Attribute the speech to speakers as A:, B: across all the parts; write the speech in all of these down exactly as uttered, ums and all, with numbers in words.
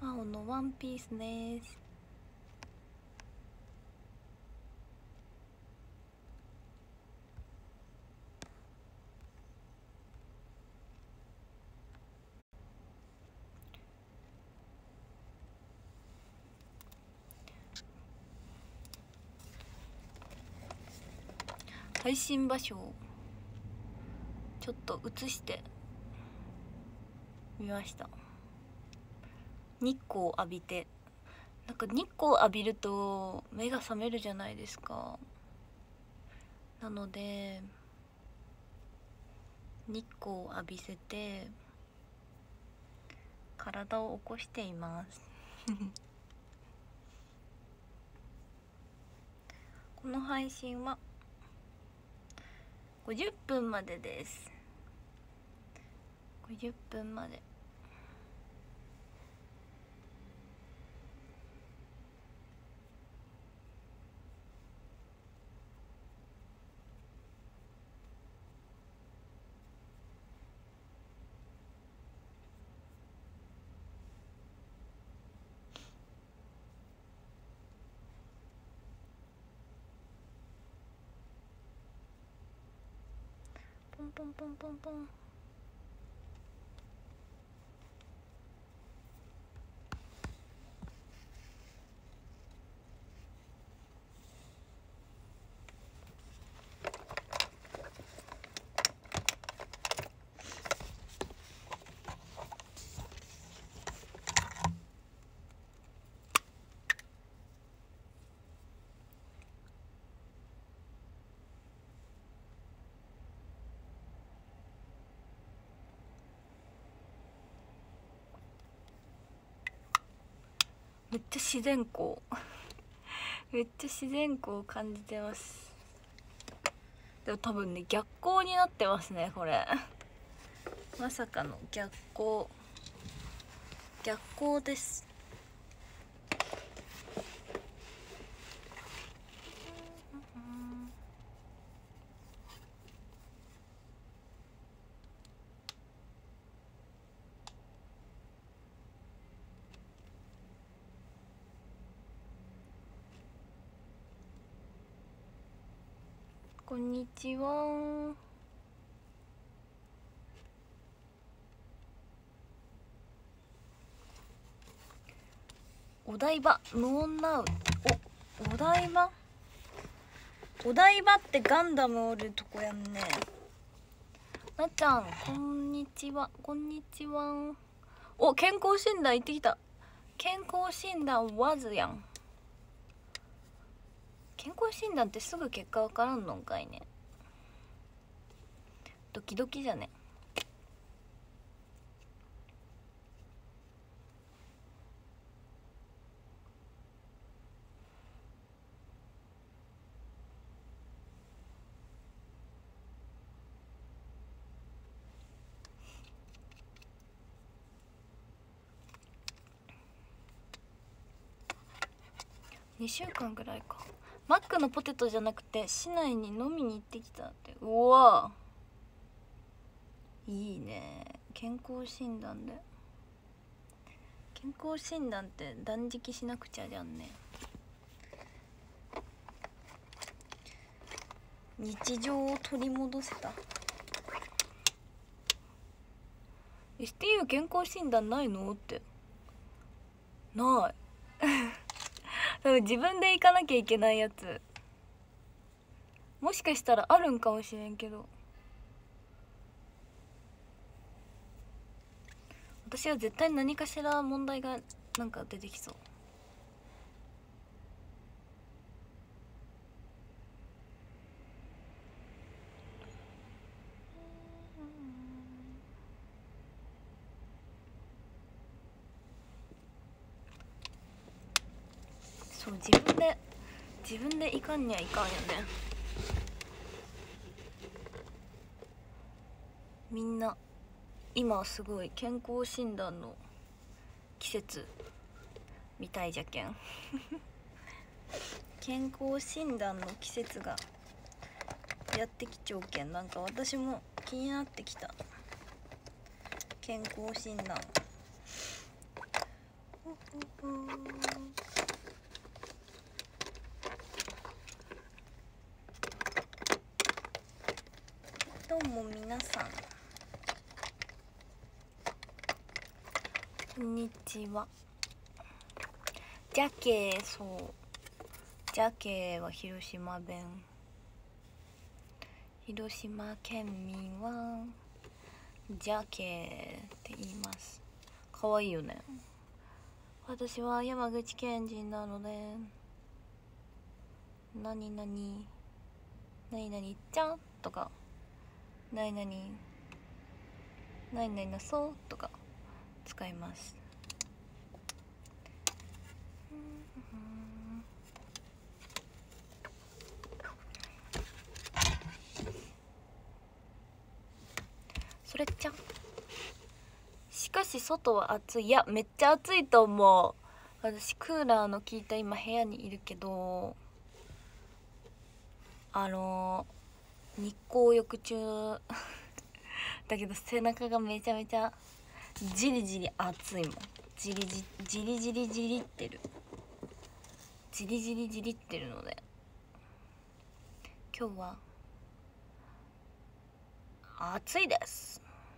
A: 青のワンピースです。配信場所をちょっと映してみました。日光浴びて、なんか日光浴びると目が覚めるじゃないですか。なので日光を浴びせて体を起こしていますこの配信はごじゅっぷんまでです。ごじゅっぷんまで。ポンポンポンポンポン。めっちゃ自然光めっちゃ自然光を感じてます。でも多分ね、逆光になってますねこれまさかの逆光逆光です。こんにちは。お台場ノーナウ。おお台場お台場ってガンダムおるとこやんね。なっちゃんこんにちは。こんにちは。お、健康診断行ってきた。健康診断わずやん。健康診断ってすぐ結果わからんのんかいね。ドキドキじゃね。にしゅうかんぐらいか。マックのポテトじゃなくて市内に飲みに行ってきたって。うわいいね。健康診断で健康診断って断食しなくちゃじゃんね。日常を取り戻せた。 エスティーユー 健康診断ないのってない多分自分で行かなきゃいけないやつ。もしかしたらあるんかもしれんけど、私は絶対何かしら問題がなんか出てきそう。そう自分で自分でいかんにはいかんよね。みんな今すごい健康診断の季節みたいじゃけん健康診断の季節がやってきちゃうけん、なんか私も気になってきた。健康診断ほこんにちは。ジャケ、そうジャケは広島弁。広島県民はジャケって言います。かわいいよね。私は山口県人なので、なになになになにちゃんとか、なになになになになそうとか使います。それっちゃ。しかし外は暑い。いやめっちゃ暑いと思う。私クーラーの効いた今部屋にいるけど、あのー、日光浴中だけど背中がめちゃめちゃじりじり熱いもん。じりじじりじりじりってるじりじりじりってるので、今日は暑いです。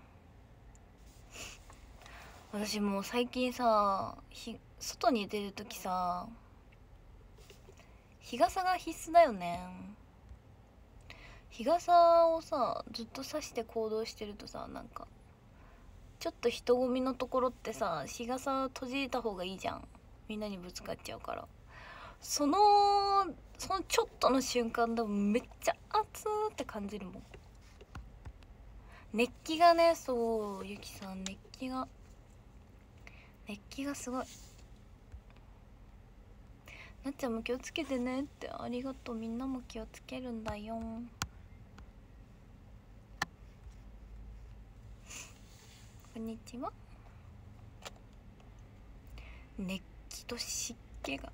A: 私もう最近さ、ひ外に出るときさ、日傘が必須だよね。日傘をさずっと差して行動してるとさ、なんかちょっと人混みのところってさ、日傘閉じた方がいいじゃん。みんなにぶつかっちゃうから。そのそのちょっとの瞬間でもめっちゃ熱ーって感じるもん。熱気がね、そうゆきさん、熱気が熱気がすごい。なっちゃんも気をつけてねって。ありがとう。みんなも気をつけるんだよ。こんにちは。熱気と湿気が。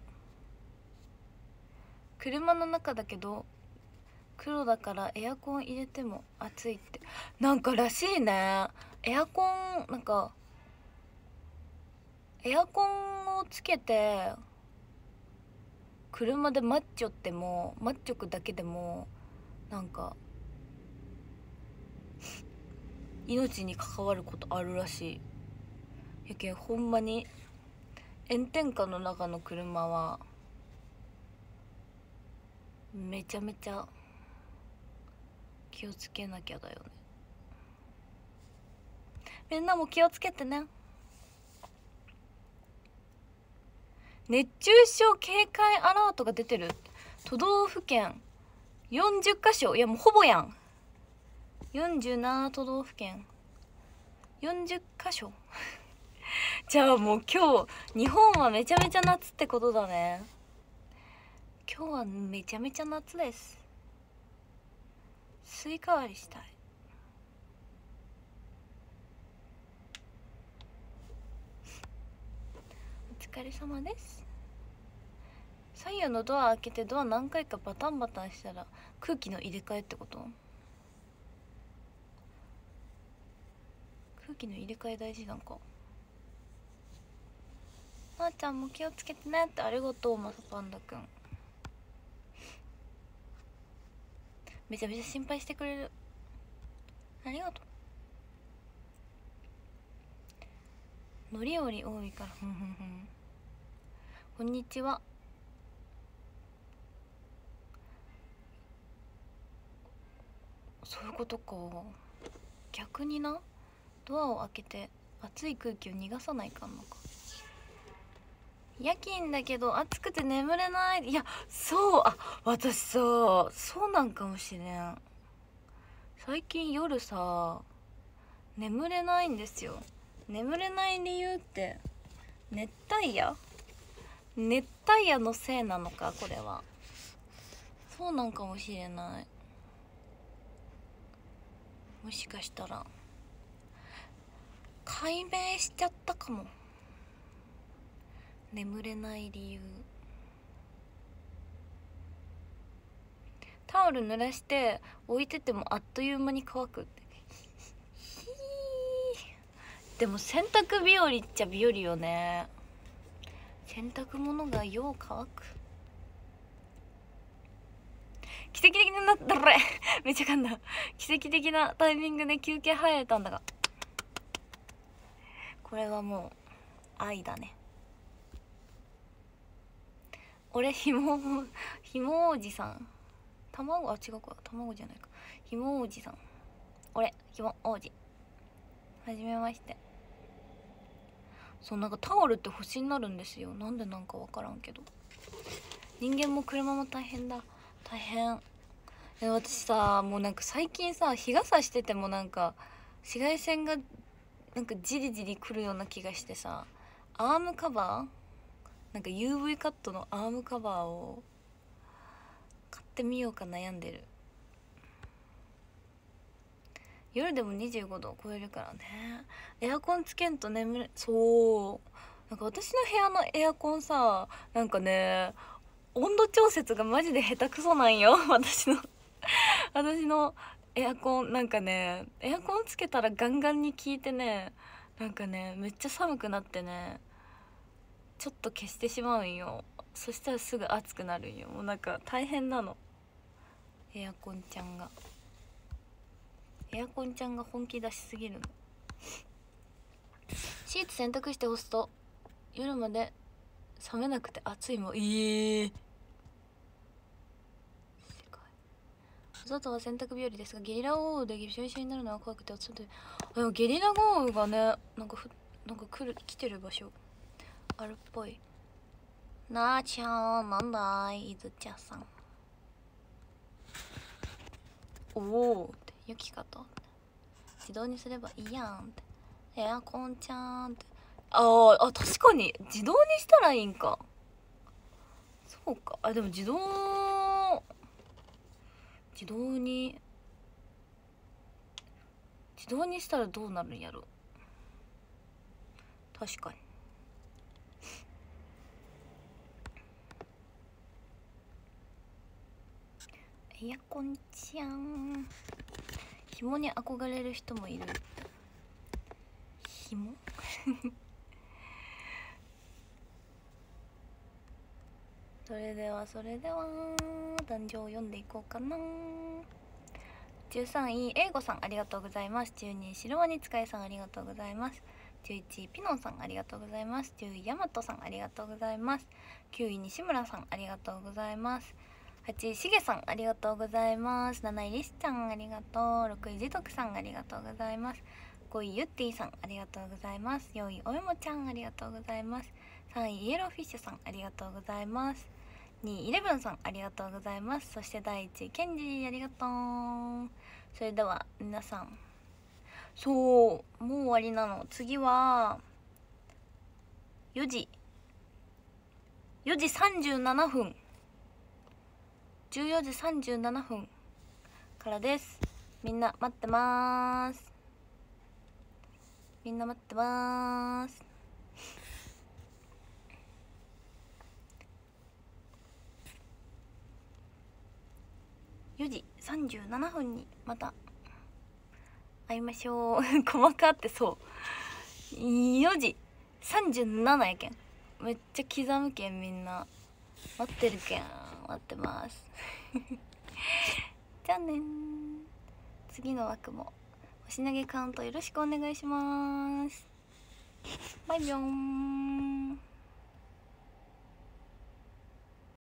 A: 車の中だけど黒だからエアコン入れても暑いってなんからしいね。エアコンなんかエアコンをつけて車でマッチョってもマッチョくだけでもなんか命に関わることあるらしい。やけんほんまに炎天下の中の車はめちゃめちゃ気をつけなきゃだよね。みんなも気をつけてね。熱中症警戒アラートが出てる。都道府県よんじゅっかしょ。いやもうほぼやん。よんじゅうなな都道府県よんじゅっかしょじゃあもう今日日本はめちゃめちゃ夏ってことだね。今日はめちゃめちゃ夏です。スイカ割りしたい。お疲れ様です。左右のドア開けてドア何回かバタンバタンしたら空気の入れ替えってこと？空気の入れ替え大事なんか。なあちゃんも気をつけてねって。ありがとうまさパンダくん。めちゃめちゃ心配してくれる。ありがとう。乗り降り多いからふんふんふん。こんにちは。そういうことか。逆にな、ドアを開けて熱い空気を逃がさないかんのか。夜勤だけど暑くて眠れない。いやそう、あ私さそうなんかもしれん。最近夜さ眠れないんですよ。眠れない理由って熱帯夜熱帯夜のせいなのか。これはそうなんかもしれない。もしかしたら解明しちゃったかも。眠れない理由。タオル濡らして置いててもあっという間に乾くって。でも洗濯日和っちゃ日和よね。洗濯物がよう乾く。 奇跡的になったらめっちゃ噛んだ。奇跡的なタイミングで休憩入れたんだが、これはもう愛だね。俺ひもひもおじさん、卵、あ違うか、卵じゃないか、ひもおじさん。俺ひも王子、はじめまして。そう、なんかタオルって星になるんですよ。なんでなんか分からんけど。人間も車も大変だ、大変。え私さ、もうなんか最近さ、日傘しててもなんか紫外線がなんかじりじりくるような気がしてさ、アームカバー、なんか ユーブイ カットのアームカバーを買ってみようか悩んでる。夜でもにじゅうごどを超えるからね。エアコンつけんと眠れ、そうなんか私の部屋のエアコンさ、なんかね温度調節がマジで下手くそなんよ私の私のエアコンなんかね、エアコンつけたらガンガンに効いてね、なんかねめっちゃ寒くなってね、ちょっと消してしまうんよ。そしたらすぐ暑くなるんよ。もうなんか大変なの、エアコンちゃんが。エアコンちゃんが本気出しすぎるの。シーツ洗濯して干すと夜まで冷めなくて暑いもん。えー、外は洗濯日和ですが、ゲリラ豪雨でびしょびしょになるのは怖くて、外ででもゲリラ豪雨がね、なんかふなんか来る来てる場所あるっぽい。なあちゃん、なんだい、いずちゃさん。おおって雪かと自動にすればいいやんって、エアコンちゃんって。あーあ、確かに自動にしたらいいんか。そうか。あ、でも自動自動に自動にしたらどうなるんやろ。確かに。エアコンちゃん、紐に憧れる人もいる。紐それではそれでは壇上を読んでいこうかな。じゅうさんい英語さんありがとうございます。じゅうにい白ワニ使いさんありがとうございます。じゅういちいピノンさんありがとうございます。じゅういヤマトさんありがとうございます。きゅうい西村さんありがとうございます。はちいしげさんありがとうございます。なないリスちゃんありがとう。ろくいじとくさんありがとうございます。ごいゆってぃさんありがとうございます。よんいおえもちゃんありがとうございます。さんいイエローフィッシュさんありがとうございます。にいイレブンさんありがとうございます。そしてだいいちいケンジありがとう。それでは皆さん、そうもう終わりなの。次はよじよじさんじゅうななふん、じゅうよじさんじゅうななふんからです。みんな待ってまーす。みんな待ってまーす。よじさんじゅうななふんにまた会いましょう細かってそうよじさんじゅうななやけん、めっちゃ刻むけん、みんな待ってるけん、待ってますじゃあねー。次の枠も星投げカウントよろしくお願いします。バイビョーン。